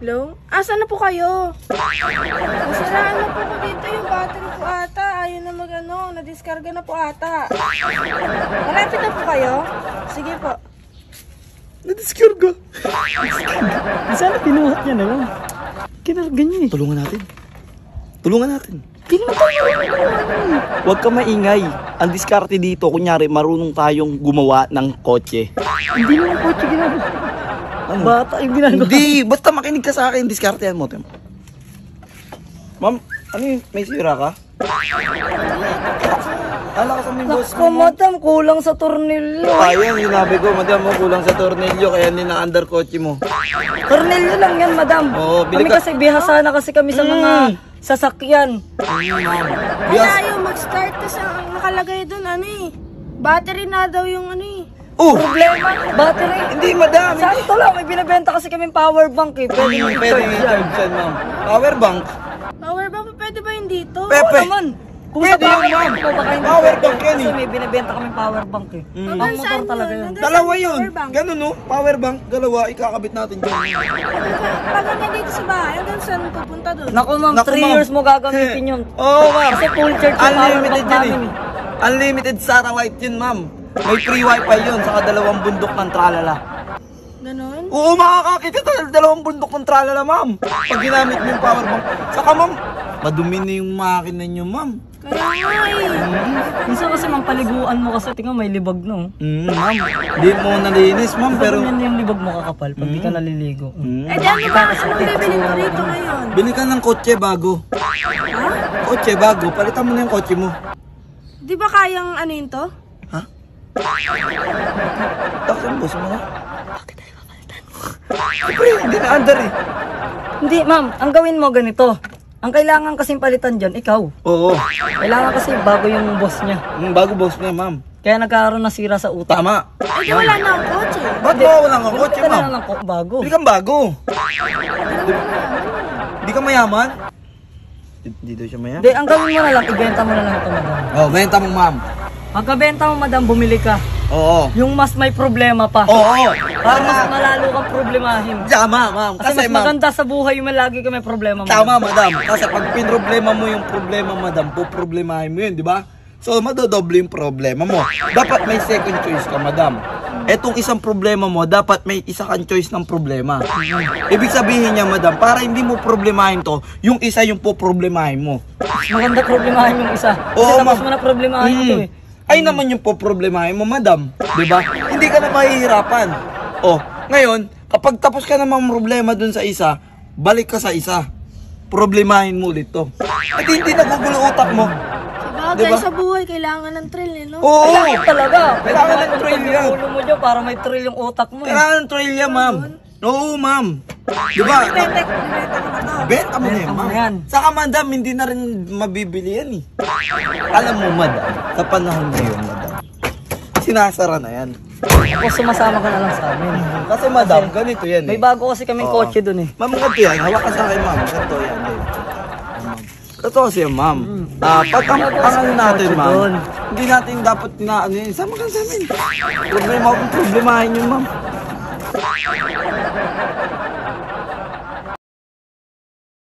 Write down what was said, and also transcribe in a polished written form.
Hello? Asan na po kayo? Nasiraan na po ko dito yung battery po ata. Ayun na mag-ano, nadiskarga na po ata. Malapit na po kayo? Sige po. Nadiskarga? Sana pinuhat niya na lang. Kinarga niya eh. Tulungan natin. Tulungan natin. Huwag ka maingay. Ang diskarte dito, kunyari marunong tayong gumawa ng kotse. Hindi naman kotse ginagawa. Ang bata yung ginagawa. Hindi, basta makinig ka sa akin. Diskartehan mo, Tem. Ma'am, ano yun? May sira ka? Ala ka sa may boss Naku, madam, kulang sa tornilyo. Ayun, sinabi ko, madam, kulang sa tornilyo, kaya hindi na-under kotse mo. Tornilyo lang yan, madam. Oo, bili Kami ka. kasi bihasa na kasi kami sa mga sasakyan. Wala yung mag-start kasi ang nakalagay doon, ano eh. Battery na daw yung ano eh. Oh! Problema, battery. Hindi, madam. Sakto lang, may binibenta kasi kami power bank eh. Pwede yung Pwede charge yan. i-charge yan, ma'am. Power bank. Power bank, pwede ba yun dito? Pepe. Oo naman. Kung Pwede sa yun, power ma'am. bank mo, baka hindi Power pwede. bank yan eh. Kasi may binibenta kami power bank eh. Ang Hanggang motor saan talaga yun? yun. Hanggang Dalawa saan yun. power bank? Ganun, no? Power bank, dalawa. Ikakabit natin dyan. Pag hanggang dito sa bahay, hanggang saan pupunta doon? Naku ma'am, Naku, 3 ma'am. years mo gagamitin yun. Oo, ma'am. Kasi full charge yung power Unlimited bank yun eh. namin eh. Unlimited satellite yun, ma'am. May free wifi yun, saka 2 bundok ng tralala. Ganon? Oo, makakakita tayo 2 bundok ng tralala, ma'am. Pag ginamit mo yung power bank. Saka, ma'am, madumi na yung makina nyo, ma'am. Kaya nga eh. Minsan kasi ma'am, paliguan mo kasi tingnan may libag no. Ma'am, di mo nalinis, ma'am, Pero pero... yan yung libag mo kakapal pag di ka naliligo. Eh di ano ba? Anong bibili mo rito ngayon? Bili ka ng kotse bago. Ha? Kotse bago, palitan mo na yung kotse mo. Di ba kayang ano yun to? Ha? Takot ang boss mo na? Siyempre, hindi na under eh. Hindi ma'am, ang gawin mo ganito. Ang kailangan kasing palitan dyan, ikaw. Oo. Kailangan kasi bago yung boss niya. Bago boss niya, ma'am. Kaya nagkaroon ng sira sa utak. Tama. Eh di wala na ang kotse. Ba't wala nga kotse, Bili ka ma'am? na lang bago. Bili kang bago. Hindi ka mayaman? Hindi daw siya mayaman. Hindi, ang gawin mo na lang, ibenta mo na lang ito madam. Oh, benta mo, ma'am. Pagkabenta mo madam, bumili ka. Oo. Yung mas may problema pa. Oo. Para mas malalo kang problemahin. Tama, ma'am. Kasi mas ma'am, maganda sa buhay yung lagi ka may problema madam. tama, madam. Kasi pag pinroblema mo yung problema, madam, poproblemahin mo yun, di ba? So, madodoble yung problema mo. Dapat may second choice ka, madam. Etong isang problema mo, dapat may isa kang choice ng problema. Ibig sabihin niya, madam, para hindi mo problemahin to, yung isa yung poproblemahin mo. Maganda problemahin yung isa. Kasi Oo, tapos ma'am. mo na problemahin ito eh. Ay naman yung poproblemahin mo, madam. Di ba? Hindi ka na mahihirapan. Oh, ngayon, kapag tapos ka namang problema dun sa isa, balik ka sa isa. Problemahin mo ulit to. At hindi nagugulo utak mo. Sabagay Diba? sa buhay, kailangan ng thrill eh, no? Oo! Kailangan talaga. Kailangan ng thrill yan. Ulo mo dyan para may thrill yung utak mo eh. Kailangan ng trail yan, ma'am. Oo, ma'am. Di ba? Benta ko na to. Benta mo na yan, Benta mo ma'am. na yan. Saka, madam, hindi na rin mabibili yan eh. Alam mo, madam, sa panahon ngayon, madam, sinasara na yan. O sumasama ka na lang sa amin. Kasi, madam, ganito yan eh. May bago kasi kaming Oo. kotse dun eh. Ma'am, ganito yan. Hawak ka sa akin, ma'am. Ganito yan. Ito kasi, ma'am. Pag ang ano natin, Kotse ma'am, doon. hindi natin dapat ano yun. Sama ka sa amin. Problemahin yun, ma'am.